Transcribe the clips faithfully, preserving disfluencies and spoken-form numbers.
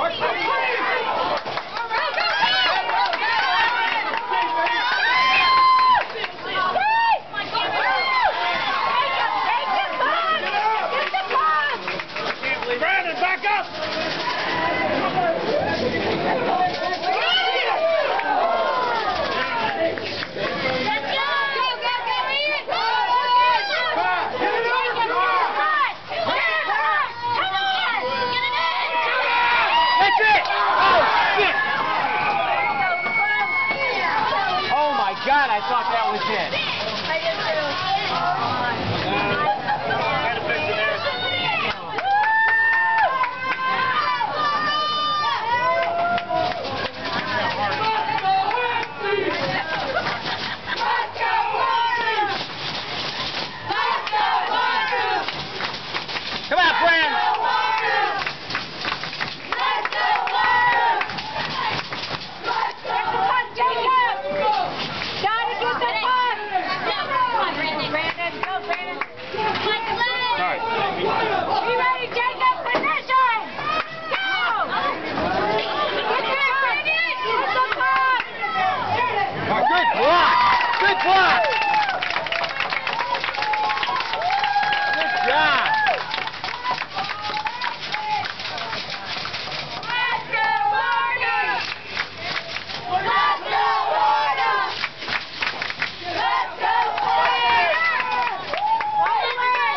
Brandon, back up! God, I thought that was it. I did too. Come on, friends. Good block! Good job! Let's go, Florida! Let's go, Florida! Let's go, Florida! All the way!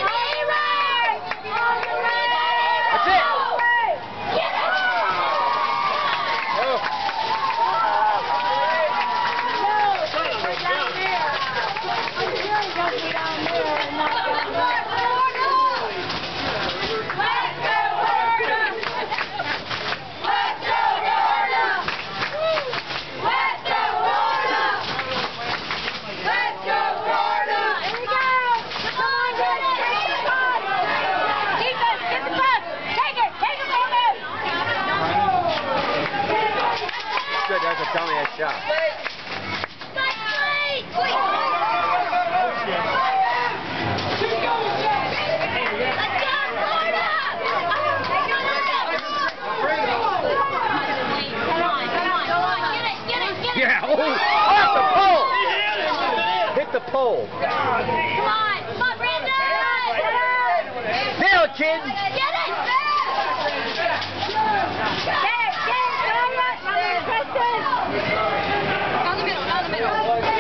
That's it! Get it! Oh. Good, that was a dummy ass shot. Yeah, oh, off the pole! Hit the pole. Come on, come on, Brandon! Nail it, kid! Get it! Get it, get it, Preston! Down the middle, down the middle.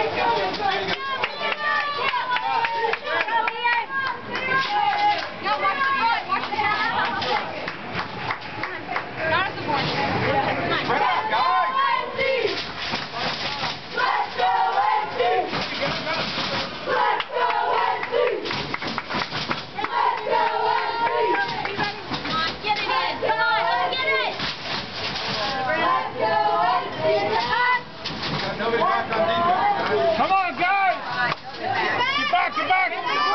No, watch the board, watch the board. Not at the board. Come on. Come on, guys! Get back, get back!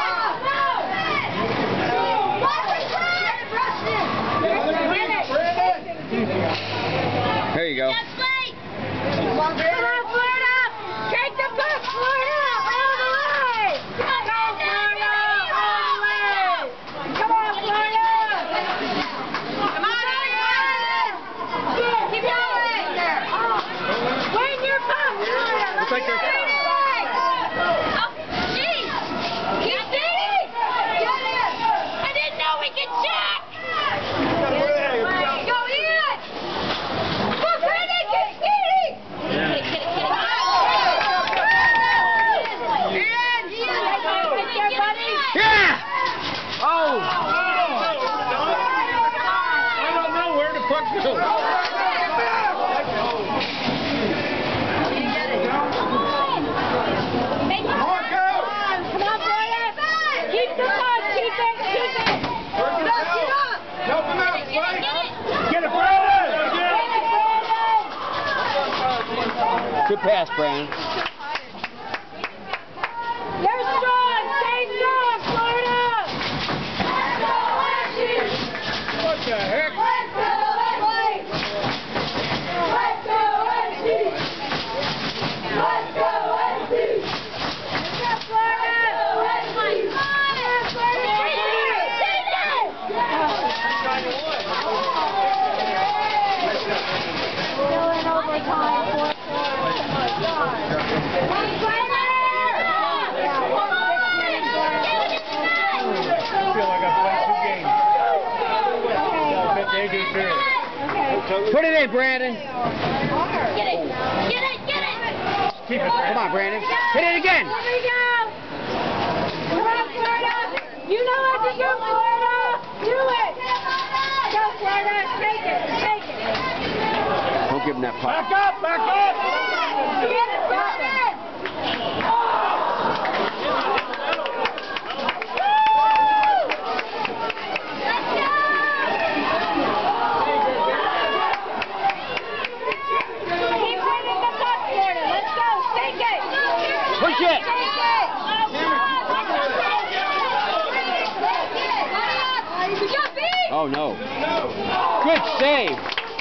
There you go. Come on, Florida! Take the puck, Florida! All the way! Go, Florida! All the way! Come on, Florida! Come on, Florida! Keep going! Win your puck, Florida! Looks like they're... Oh, jeez! Keep digging! I didn't know we could check! Go in! Go, Brandon! Get speedy! Get it, get it, get it! Yeah! Oh! I don't know where the puck goes. Good pass, Brandon. You're strong! Stay strong, Florida! What the heck? Let's go, Leslie! Let's go, Leslie! Let's go, Leslie! Let's go, Florida! Let's go, Florida! Take it! Take it! Put it in, Brandon. Get it! Get it! Get it! Keep it. Come on, Brandon. Hit it again. There we go! Come on, Florida! You know what to do, Florida! Do it! Go, Florida! Take it! Take it! Don't give him that puck. Back up! Back up! Get it, Florida! Push it! Oh no. Good save.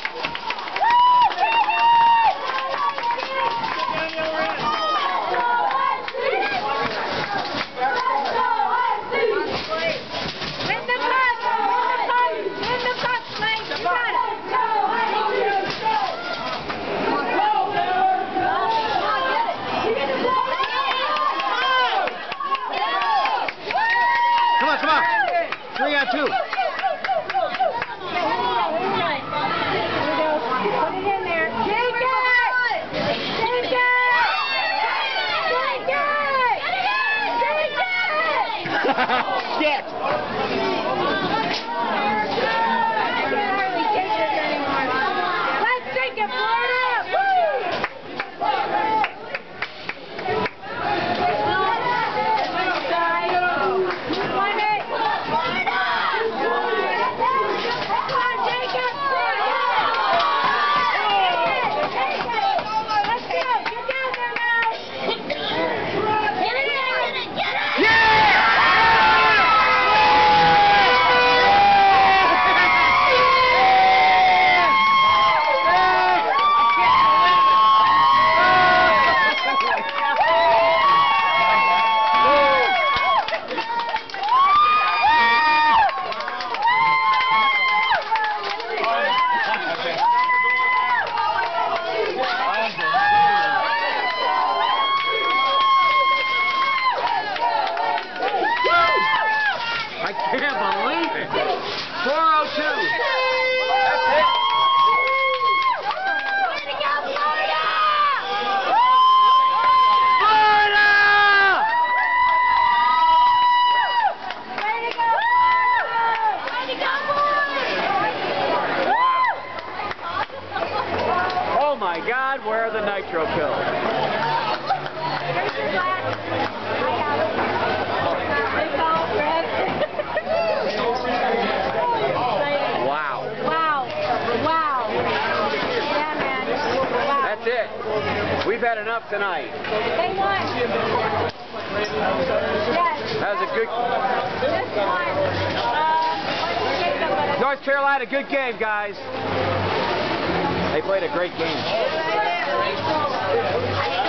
Come on, come on. Three on two. Shit! Let's take it, Florida! I can't believe it. four oh two. That's it. Way to go, Florida! Florida! Way to go, Florida! Way to go, boys! Wow. Oh my God, where are the nitro pills? Here's your glass. I got it. It's all red. Wow. Wow. Wow. Yeah, man. Wow. That's it. We've had enough tonight. They won. Yes. That was a good... This one. Uh, North Carolina, good game, guys. They played a great game.